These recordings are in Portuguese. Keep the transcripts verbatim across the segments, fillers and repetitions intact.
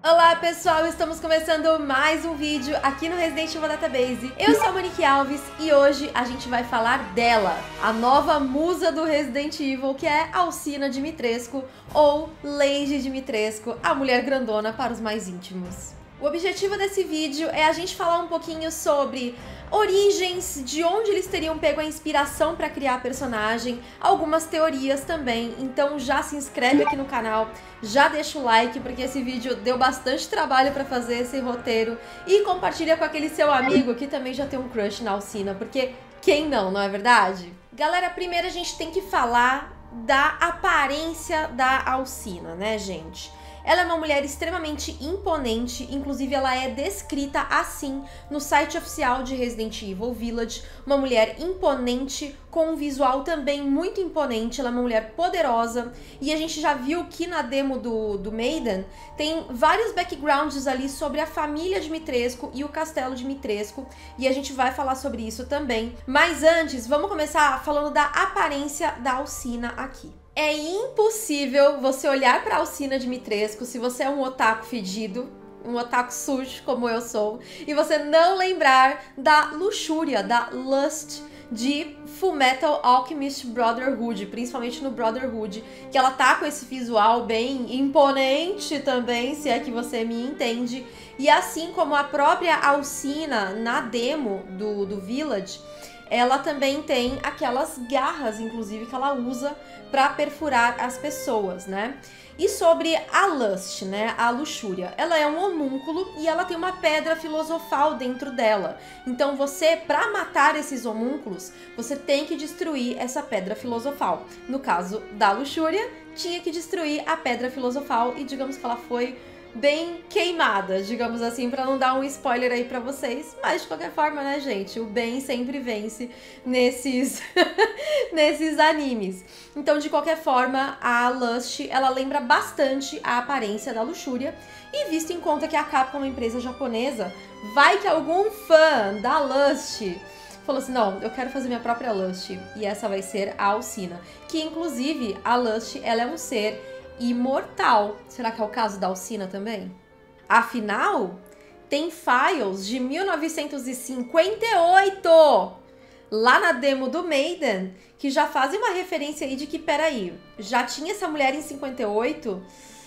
Olá pessoal, estamos começando mais um vídeo aqui no Resident Evil Database. Eu sou a Monique Alves e hoje a gente vai falar dela, a nova musa do Resident Evil, que é Alcina Dimitrescu, ou Lady Dimitrescu, a mulher grandona para os mais íntimos. O objetivo desse vídeo é a gente falar um pouquinho sobre origens, de onde eles teriam pego a inspiração para criar a personagem, algumas teorias também, então já se inscreve aqui no canal, já deixa o like, porque esse vídeo deu bastante trabalho para fazer esse roteiro, e compartilha com aquele seu amigo que também já tem um crush na Alcina, porque quem não, não é verdade? Galera, primeiro a gente tem que falar da aparência da Alcina, né, gente? Ela é uma mulher extremamente imponente, inclusive ela é descrita assim no site oficial de Resident Evil Village, uma mulher imponente, com um visual também muito imponente, ela é uma mulher poderosa, e a gente já viu que na demo do, do Maiden tem vários backgrounds ali sobre a família Dimitrescu e o castelo Dimitrescu, e a gente vai falar sobre isso também. Mas antes, vamos começar falando da aparência da Alcina aqui. É impossível você olhar para Alcina Dimitrescu se você é um otaku fedido, um otaku sujo como eu sou, e você não lembrar da luxúria, da lust de Fullmetal Alchemist Brotherhood, principalmente no Brotherhood, que ela tá com esse visual bem imponente também, se é que você me entende, e assim como a própria Alcina na demo do, do Village, ela também tem aquelas garras, inclusive, que ela usa para perfurar as pessoas, né? E sobre a lust, né? A luxúria. Ela é um homúnculo e ela tem uma pedra filosofal dentro dela. Então você, para matar esses homúnculos, você tem que destruir essa pedra filosofal. No caso da luxúria, tinha que destruir a pedra filosofal e digamos que ela foi bem queimada, digamos assim, pra não dar um spoiler aí pra vocês, mas de qualquer forma, né, gente, o bem sempre vence nesses, nesses animes. Então, de qualquer forma, a Lust, ela lembra bastante a aparência da luxúria, e visto em conta que a Capcom é uma empresa japonesa, vai que algum fã da Lust falou assim, não, eu quero fazer minha própria Lust, e essa vai ser a Alcina, que inclusive a Lust, ela é um ser imortal. Será que é o caso da Alcina também? Afinal, tem files de mil novecentos e cinquenta e oito lá na demo do Maiden que já fazem uma referência aí de que, peraí, já tinha essa mulher em cinquenta e oito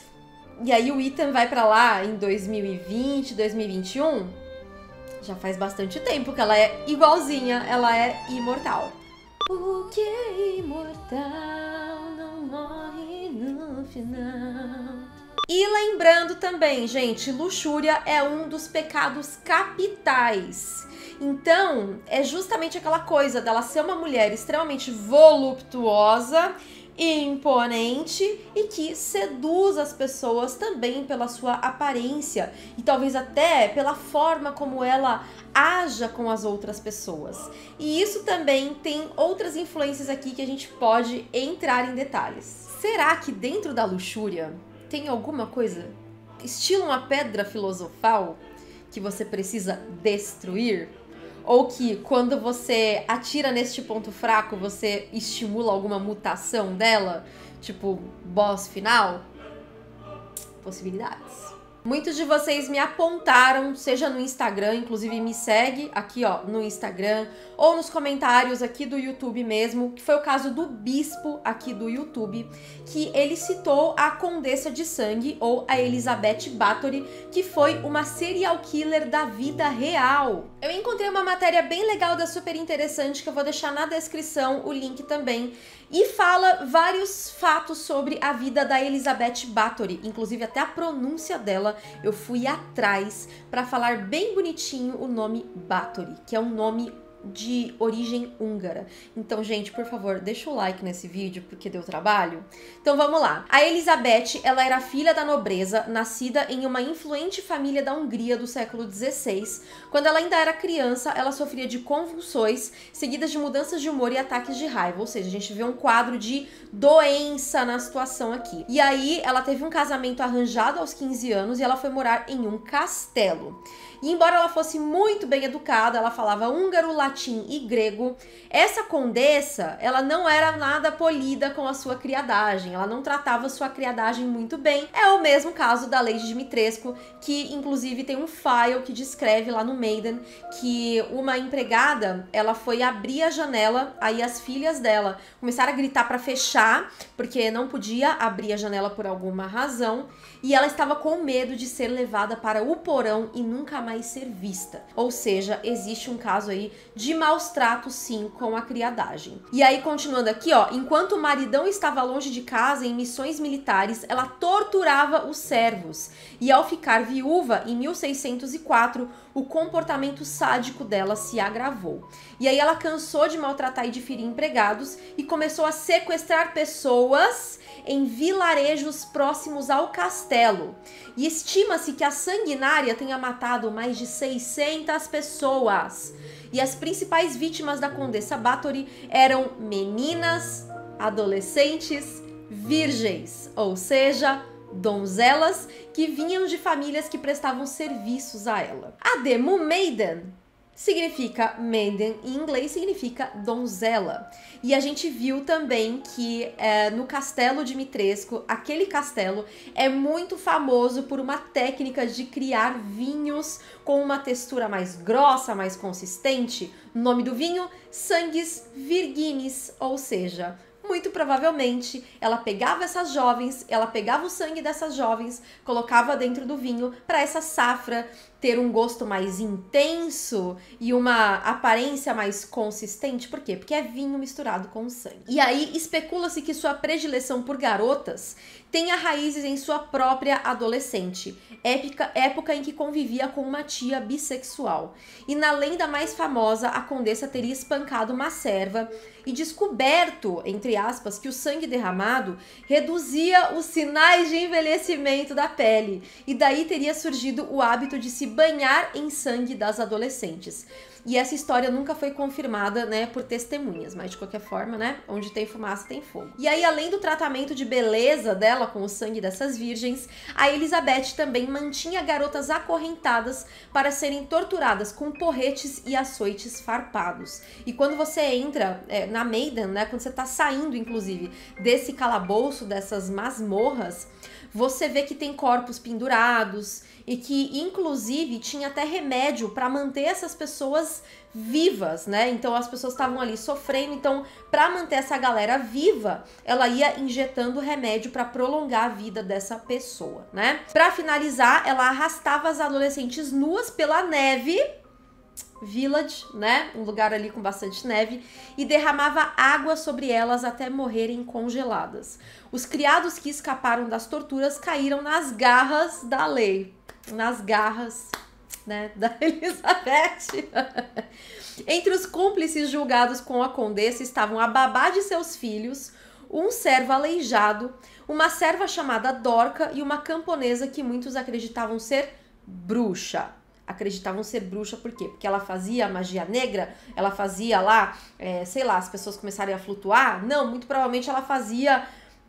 e aí o Ethan vai pra lá em dois mil e vinte, dois mil e vinte e um? Já faz bastante tempo que ela é igualzinha, ela é imortal. O que é imortal não morre no final. E lembrando também, gente, luxúria é um dos pecados capitais. Então, é justamente aquela coisa dela ser uma mulher extremamente voluptuosa, imponente e que seduz as pessoas também pela sua aparência e talvez até pela forma como ela haja com as outras pessoas. E isso também tem outras influências aqui que a gente pode entrar em detalhes. Será que dentro da luxúria tem alguma coisa estilo uma pedra filosofal que você precisa destruir? Ou que quando você atira neste ponto fraco, você estimula alguma mutação dela? Tipo, boss final? Possibilidades. Muitos de vocês me apontaram, seja no Instagram, inclusive me segue aqui ó, no Instagram, ou nos comentários aqui do YouTube mesmo, que foi o caso do Bispo aqui do YouTube, que ele citou a Condessa de Sangue, ou a Elizabeth Bathory, que foi uma serial killer da vida real. Eu encontrei uma matéria bem legal da Super Interessante, que eu vou deixar na descrição o link também, e fala vários fatos sobre a vida da Elizabeth Bathory, inclusive até a pronúncia dela, eu fui atrás para falar bem bonitinho o nome Bathory, que é um nome de origem húngara. Então, gente, por favor, deixa o like nesse vídeo, porque deu trabalho. Então, vamos lá. A Elizabeth, ela era filha da nobreza, nascida em uma influente família da Hungria do século dezesseis. Quando ela ainda era criança, ela sofria de convulsões, seguidas de mudanças de humor e ataques de raiva. Ou seja, a gente vê um quadro de doença na situação aqui. E aí, ela teve um casamento arranjado aos quinze anos e ela foi morar em um castelo. E embora ela fosse muito bem educada, ela falava húngaro, latim latim e grego, essa condessa, ela não era nada polida com a sua criadagem, ela não tratava sua criadagem muito bem. É o mesmo caso da Lady Dimitrescu, que inclusive tem um file que descreve lá no Maiden que uma empregada, ela foi abrir a janela, aí as filhas dela começaram a gritar para fechar, porque não podia abrir a janela por alguma razão, e ela estava com medo de ser levada para o porão e nunca mais ser vista. Ou seja, existe um caso aí de maus tratos, sim, com a criadagem. E aí, continuando aqui, ó, enquanto o maridão estava longe de casa em missões militares, ela torturava os servos. E ao ficar viúva, em mil seiscentos e quatro, o comportamento sádico dela se agravou. E aí ela cansou de maltratar e de ferir empregados e começou a sequestrar pessoas em vilarejos próximos ao castelo. E estima-se que a sanguinária tenha matado mais de seiscentas pessoas. E as principais vítimas da Condessa Bathory eram meninas, adolescentes, virgens, ou seja, donzelas que vinham de famílias que prestavam serviços a ela. A Demo Maiden significa maiden, em inglês significa donzela. E a gente viu também que é, no Castelo Dimitrescu, aquele castelo é muito famoso por uma técnica de criar vinhos com uma textura mais grossa, mais consistente. O nome do vinho, Sanguis Virginis, ou seja, muito provavelmente ela pegava essas jovens, ela pegava o sangue dessas jovens, colocava dentro do vinho para essa safra ter um gosto mais intenso e uma aparência mais consistente. Por quê? Porque é vinho misturado com sangue. E aí especula-se que sua predileção por garotas tenha raízes em sua própria adolescente, época, época em que convivia com uma tia bissexual. E na lenda mais famosa, a condessa teria espancado uma serva e descoberto, entre aspas, que o sangue derramado reduzia os sinais de envelhecimento da pele. E daí teria surgido o hábito de se banhar em sangue das adolescentes. E essa história nunca foi confirmada, né, por testemunhas, mas de qualquer forma, né, onde tem fumaça tem fogo. E aí, além do tratamento de beleza dela com o sangue dessas virgens, a Elizabeth também mantinha garotas acorrentadas para serem torturadas com porretes e açoites farpados. E quando você entra é, na Maiden, né, quando você tá saindo, inclusive, desse calabouço, dessas masmorras, você vê que tem corpos pendurados e que, inclusive, tinha até remédio para manter essas pessoas vivas, né? Então, as pessoas estavam ali sofrendo. Então, para manter essa galera viva, ela ia injetando remédio para prolongar a vida dessa pessoa, né? Para finalizar, ela arrastava as adolescentes nuas pela neve, Village, né? Um lugar ali com bastante neve, e derramava água sobre elas até morrerem congeladas. Os criados que escaparam das torturas caíram nas garras da lei, nas garras, né, da Elizabeth. Entre os cúmplices julgados com a condessa estavam a babá de seus filhos, um servo aleijado, uma serva chamada Dorca e uma camponesa que muitos acreditavam ser bruxa. Acreditavam ser bruxa, por quê? Porque ela fazia magia negra, ela fazia lá, é, sei lá, as pessoas começarem a flutuar? Não, muito provavelmente ela fazia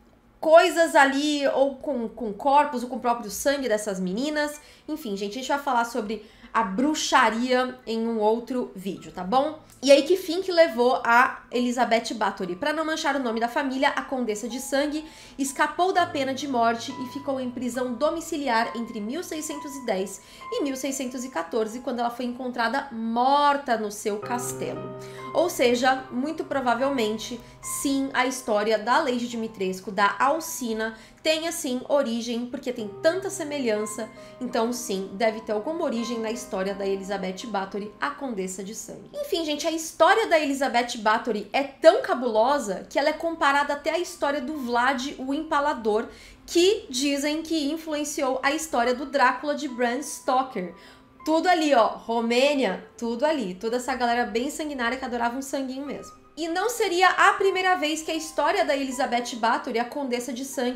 coisas ali, ou com, com corpos, ou com o próprio sangue dessas meninas. Enfim, gente, a gente vai falar sobre a bruxaria em um outro vídeo, tá bom? E aí, que fim que levou a Elizabeth Bathory? Para não manchar o nome da família, a Condessa de Sangue escapou da pena de morte e ficou em prisão domiciliar entre mil seiscentos e dez e mil seiscentos e quatorze, quando ela foi encontrada morta no seu castelo. Ou seja, muito provavelmente, sim, a história da Lady Dimitrescu, da Alcina, tem, assim, origem, porque tem tanta semelhança, então, sim, deve ter alguma origem na história da Elizabeth Bathory, a Condessa de Sangue. Enfim, gente, a história da Elizabeth Bathory é tão cabulosa que ela é comparada até à história do Vlad, o Empalador, que dizem que influenciou a história do Drácula de Bram Stoker. Tudo ali, ó, Romênia, tudo ali, toda essa galera bem sanguinária que adorava um sanguinho mesmo. E não seria a primeira vez que a história da Elizabeth Bathory, a Condessa de Sangue,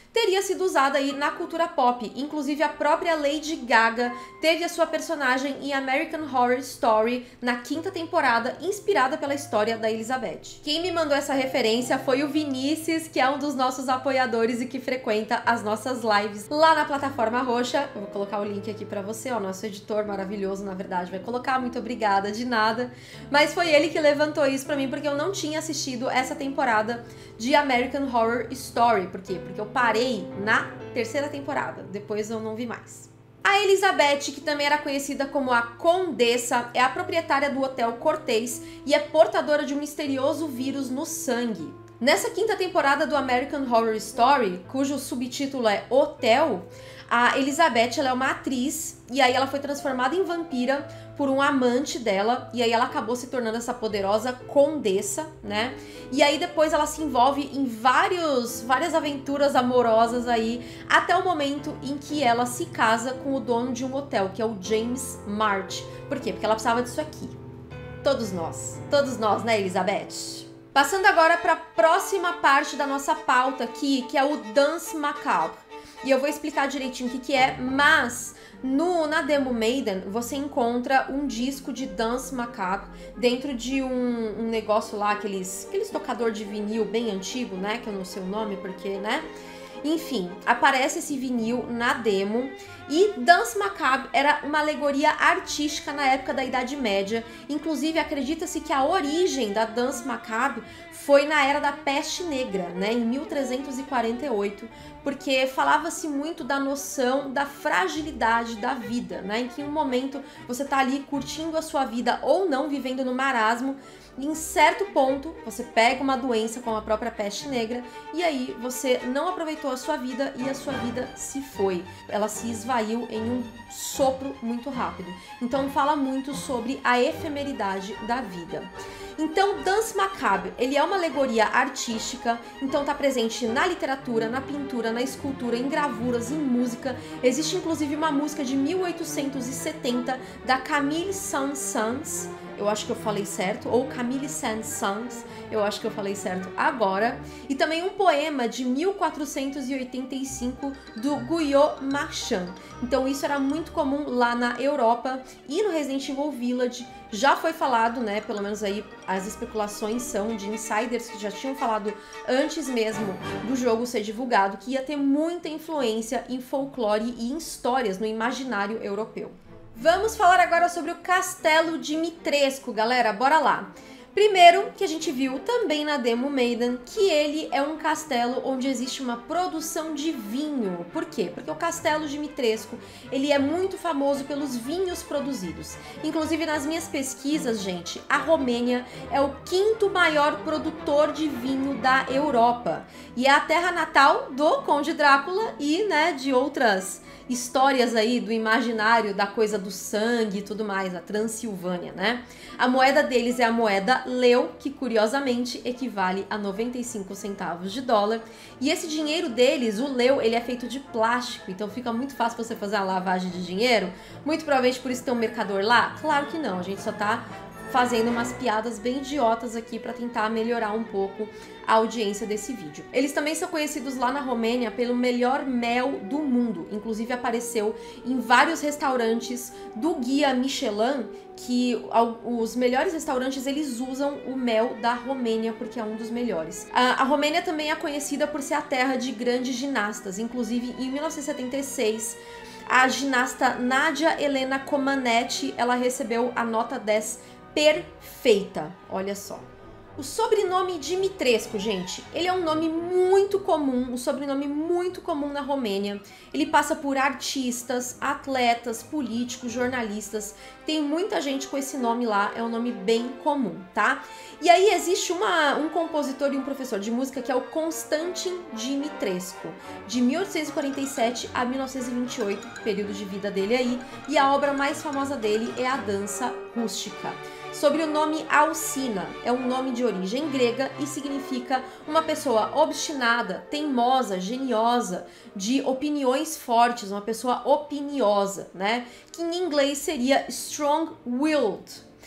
teria sido usada aí na cultura pop. Inclusive a própria Lady Gaga teve a sua personagem em American Horror Story na quinta temporada, inspirada pela história da Elizabeth. Quem me mandou essa referência foi o Vinícius, que é um dos nossos apoiadores e que frequenta as nossas lives lá na plataforma roxa. Eu vou colocar o link aqui pra você, ó, nosso editor maravilhoso, na verdade, vai colocar. Muito obrigada, de nada. Mas foi ele que levantou isso pra mim, porque eu não tinha assistido essa temporada de American Horror Story. Por quê? Porque eu parei na terceira temporada, depois eu não vi mais. A Elizabeth, que também era conhecida como a Condessa, é a proprietária do Hotel Cortez e é portadora de um misterioso vírus no sangue. Nessa quinta temporada do American Horror Story, cujo subtítulo é Hotel, a Elizabeth ela é uma atriz e aí ela foi transformada em vampira por um amante dela e aí ela acabou se tornando essa poderosa condessa, né? E aí depois ela se envolve em vários, várias aventuras amorosas aí até o momento em que ela se casa com o dono de um hotel, que é o James March. Por quê? Porque ela precisava disso aqui. Todos nós. Todos nós, né, Elizabeth? Passando agora para a próxima parte da nossa pauta aqui, que é o Danse Macabre. E eu vou explicar direitinho o que, que é, mas no, na Demo Maiden você encontra um disco de Danse Macabre dentro de um, um negócio lá, aqueles, aqueles tocador de vinil bem antigo, né? Que eu não sei o nome porque, né? Enfim, aparece esse vinil na demo e Danse Macabre era uma alegoria artística na época da Idade Média. Inclusive, acredita-se que a origem da Danse Macabre foi na era da Peste Negra, né, em mil trezentos e quarenta e oito, porque falava-se muito da noção da fragilidade da vida, né, em que em um momento você tá ali curtindo a sua vida ou não, vivendo no marasmo, e em certo ponto você pega uma doença como a própria peste negra e aí você não aproveitou a sua vida e a sua vida se foi. Ela se esvaiu em um sopro muito rápido. Então fala muito sobre a efemeridade da vida. Então, Danse Macabre, ele é uma alegoria artística, então tá presente na literatura, na pintura, na escultura, em gravuras, em música. Existe inclusive uma música de mil oitocentos e setenta da Camille Saint-Saëns, eu acho que eu falei certo, ou Camille Saint-Saëns, eu acho que eu falei certo agora. E também um poema de mil quatrocentos e oitenta e cinco do Guyot Marchand. Então isso era muito comum lá na Europa e no Resident Evil Village. Já foi falado, né, pelo menos aí as especulações são de insiders que já tinham falado antes mesmo do jogo ser divulgado, que ia ter muita influência em folclore e em histórias no imaginário europeu. Vamos falar agora sobre o Castelo Dimitrescu, galera, bora lá. Primeiro, que a gente viu também na Demo Maiden, que ele é um castelo onde existe uma produção de vinho. Por quê? Porque o Castelo Dimitrescu, ele é muito famoso pelos vinhos produzidos. Inclusive, nas minhas pesquisas, gente, a Romênia é o quinto maior produtor de vinho da Europa. E é a terra natal do Conde Drácula e, né, de outras histórias aí do imaginário da coisa do sangue e tudo mais, a Transilvânia, né? A moeda deles é a moeda leu, que curiosamente equivale a noventa e cinco centavos de dólar. E esse dinheiro deles, o leu, ele é feito de plástico, então fica muito fácil você fazer a lavagem de dinheiro. Muito provavelmente por isso tem um mercador lá? Claro que não, a gente só tá fazendo umas piadas bem idiotas aqui para tentar melhorar um pouco a audiência desse vídeo. Eles também são conhecidos lá na Romênia pelo melhor mel do mundo, inclusive apareceu em vários restaurantes do guia Michelin, que os melhores restaurantes eles usam o mel da Romênia porque é um dos melhores. A, a Romênia também é conhecida por ser a terra de grandes ginastas, inclusive em mil novecentos e setenta e seis a ginasta Nadia Helena Comaneci, ela recebeu a nota dez perfeita, olha só. O sobrenome Dimitrescu, gente, ele é um nome muito comum, um sobrenome muito comum na Romênia. Ele passa por artistas, atletas, políticos, jornalistas. Tem muita gente com esse nome lá, é um nome bem comum, tá? E aí existe uma, um compositor e um professor de música que é o Constantin Dimitrescu, de mil oitocentos e quarenta e sete a mil novecentos e vinte e oito, período de vida dele aí. E a obra mais famosa dele é a Dança Rústica. Sobre o nome Alcina, é um nome de origem grega e significa uma pessoa obstinada, teimosa, geniosa, de opiniões fortes, uma pessoa opiniosa, né? Que em inglês seria strong-willed.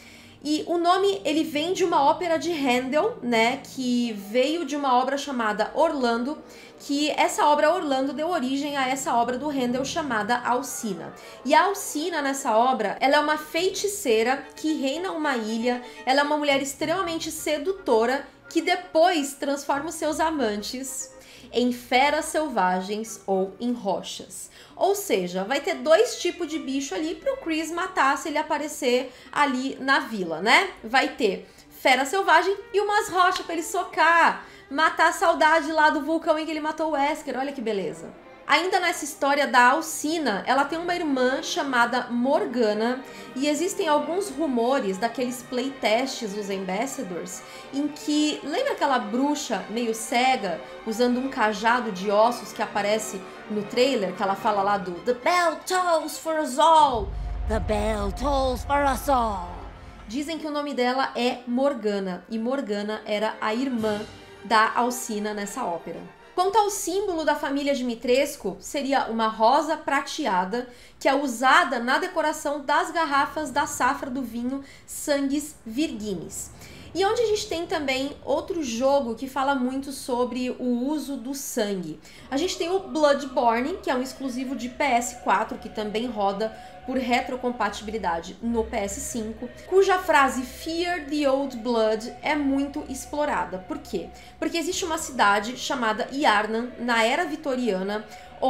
E o nome, ele vem de uma ópera de Handel, né, que veio de uma obra chamada Orlando, que essa obra Orlando deu origem a essa obra do Handel chamada Alcina. E a Alcina, nessa obra, ela é uma feiticeira que reina uma ilha, ela é uma mulher extremamente sedutora que depois transforma os seus amantes em feras selvagens ou em rochas. Ou seja, vai ter dois tipos de bicho ali pro Chris matar se ele aparecer ali na vila, né? Vai ter fera selvagem e umas rochas pra ele socar, matar a saudade lá do vulcão em que ele matou o Wesker, olha que beleza. Ainda nessa história da Alcina, ela tem uma irmã chamada Morgana e existem alguns rumores daqueles playtests dos Ambassadors em que, lembra aquela bruxa meio cega usando um cajado de ossos que aparece no trailer, que ela fala lá do The bell tolls for us all, The bell tolls for us all. Dizem que o nome dela é Morgana e Morgana era a irmã da Alcina nessa ópera. Quanto ao símbolo da família Dimitrescu, seria uma rosa prateada que é usada na decoração das garrafas da safra do vinho Sanguis Virginis. E onde a gente tem também outro jogo que fala muito sobre o uso do sangue. A gente tem o Bloodborne, que é um exclusivo de P S quatro, que também roda por retrocompatibilidade no P S cinco, cuja frase Fear the Old Blood é muito explorada. Por quê? Porque existe uma cidade chamada Yharnam, na era vitoriana,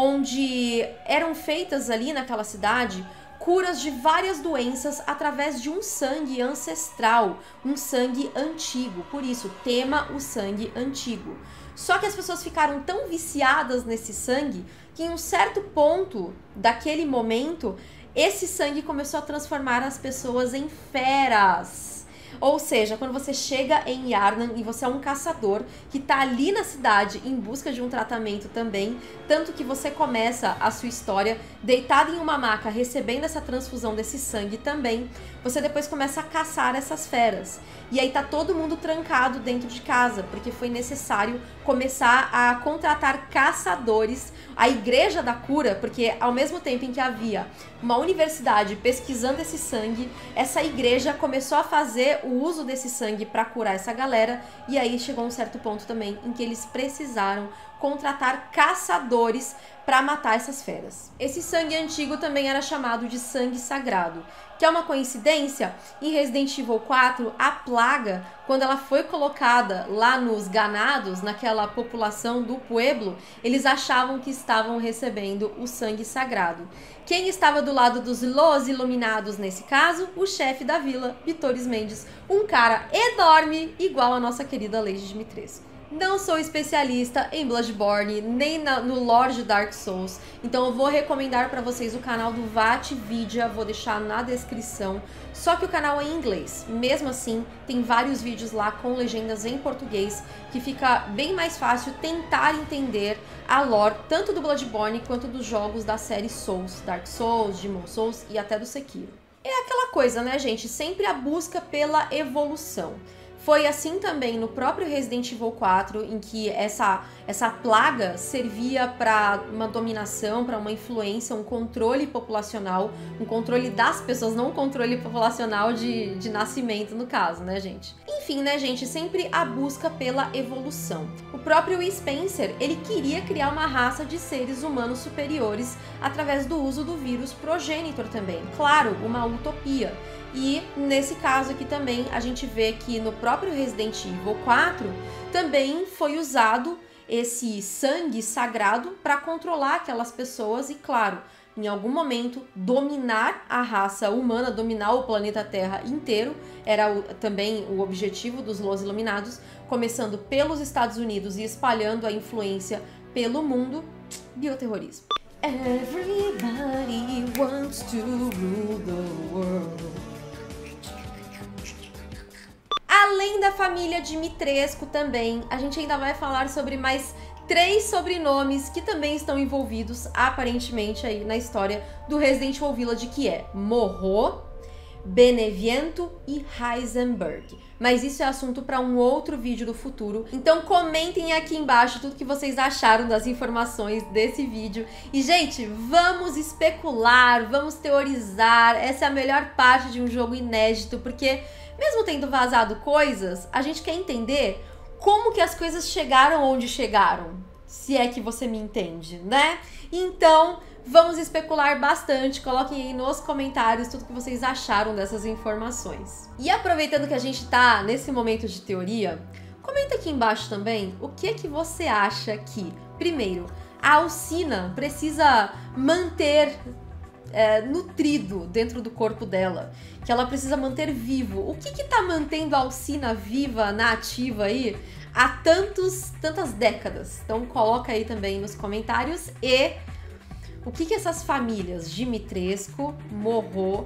onde eram feitas ali naquela cidade curas de várias doenças através de um sangue ancestral, um sangue antigo. Por isso, tema o sangue antigo. Só que as pessoas ficaram tão viciadas nesse sangue que em um certo ponto daquele momento, esse sangue começou a transformar as pessoas em feras. Ou seja, quando você chega em Yharnam e você é um caçador que tá ali na cidade em busca de um tratamento também, tanto que você começa a sua história deitado em uma maca recebendo essa transfusão desse sangue também, você depois começa a caçar essas feras. E aí tá todo mundo trancado dentro de casa, porque foi necessário começar a contratar caçadores, a Igreja da Cura, porque ao mesmo tempo em que havia uma universidade pesquisando esse sangue, essa igreja começou a fazer o uso desse sangue para curar essa galera, e aí chegou um certo ponto também em que eles precisaram contratar caçadores para matar essas feras. Esse sangue antigo também era chamado de sangue sagrado, que é uma coincidência. Em Resident Evil quatro, a plaga, quando ela foi colocada lá nos ganados, naquela população do pueblo, eles achavam que estavam recebendo o sangue sagrado. Quem estava do lado dos Los Iluminados nesse caso? O chefe da vila, Vitores Mendes, um cara enorme, igual a nossa querida Lady Dimitrescu. Não sou especialista em Bloodborne, nem na, no lore de Dark Souls, então eu vou recomendar para vocês o canal do VaatiVidya, vou deixar na descrição, só que o canal é em inglês. Mesmo assim, tem vários vídeos lá com legendas em português, que fica bem mais fácil tentar entender a lore, tanto do Bloodborne quanto dos jogos da série Souls, Dark Souls, Demon Souls e até do Sekiro. É aquela coisa, né, gente? Sempre a busca pela evolução. Foi assim também no próprio Resident Evil quatro, em que essa, essa plaga servia para uma dominação, para uma influência, um controle populacional, um controle das pessoas, não um controle populacional de, de nascimento, no caso, né, gente? Enfim, né, gente, sempre a busca pela evolução. O próprio Spencer, ele queria criar uma raça de seres humanos superiores através do uso do vírus Progenitor também. Claro, uma utopia. E nesse caso aqui também a gente vê que no próprio Resident Evil quatro também foi usado esse sangue sagrado para controlar aquelas pessoas e, claro, em algum momento dominar a raça humana, dominar o planeta Terra inteiro, era o, também o objetivo dos Los Iluminados, começando pelos Estados Unidos e espalhando a influência pelo mundo. Bioterrorismo. Everybody wants to rule the world. Além da família Dimitrescu também, a gente ainda vai falar sobre mais três sobrenomes que também estão envolvidos, aparentemente, aí na história do Resident Evil Village, que é Morro, Beneviento e Heisenberg. Mas isso é assunto para um outro vídeo do futuro. Então comentem aqui embaixo tudo que vocês acharam das informações desse vídeo. E, gente, vamos especular, vamos teorizar. Essa é a melhor parte de um jogo inédito, porque mesmo tendo vazado coisas, a gente quer entender como que as coisas chegaram onde chegaram. Se é que você me entende, né? Então, vamos especular bastante. Coloquem aí nos comentários tudo que vocês acharam dessas informações. E aproveitando que a gente tá nesse momento de teoria, comenta aqui embaixo também o que é que você acha que, primeiro, a Alcina precisa manter é, nutrido dentro do corpo dela, que ela precisa manter vivo. O que que tá mantendo a Alcina viva, na ativa aí, há tantos, tantas décadas? Então coloca aí também nos comentários. E o que que essas famílias Dimitrescu, Moreau,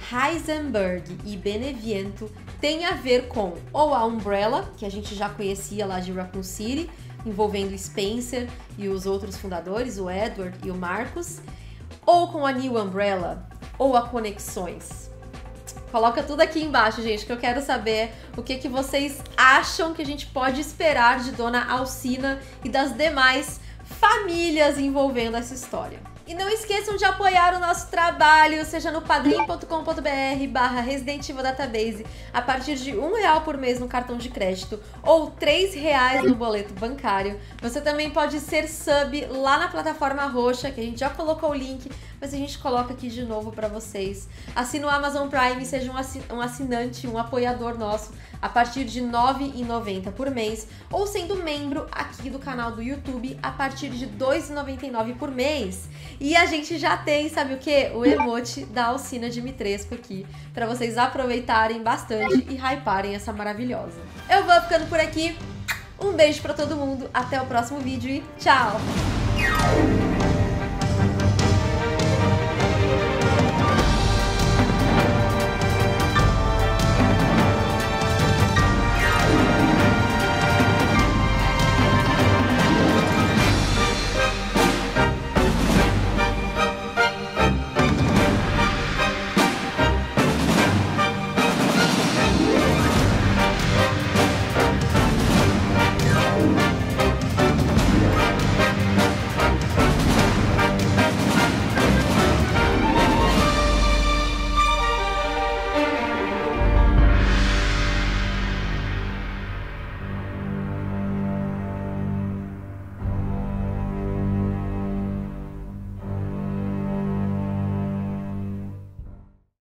Heisenberg e Beneviento têm a ver com ou a Umbrella, que a gente já conhecia lá de Raccoon City, envolvendo Spencer e os outros fundadores, o Edward e o Marcus, ou com a New Umbrella, ou a Conexões. Coloca tudo aqui embaixo, gente, que eu quero saber o que que vocês acham que a gente pode esperar de Dona Alcina e das demais famílias envolvendo essa história. E não esqueçam de apoiar o nosso trabalho, seja no padrim ponto com ponto br barra Resident Evil Database, a partir de um real por mês no cartão de crédito ou três reais no boleto bancário. Você também pode ser sub lá na plataforma roxa, que a gente já colocou o link, mas a gente coloca aqui de novo para vocês. Assina o Amazon Prime, seja um assinante, um apoiador nosso, a partir de nove reais e noventa centavos por mês, ou sendo membro aqui do canal do YouTube a partir de dois reais e noventa e nove centavos por mês. E a gente já tem, sabe o que? O emote da Alcina Dimitrescu aqui, para vocês aproveitarem bastante e hyparem essa maravilhosa. Eu vou ficando por aqui, um beijo para todo mundo, até o próximo vídeo e tchau!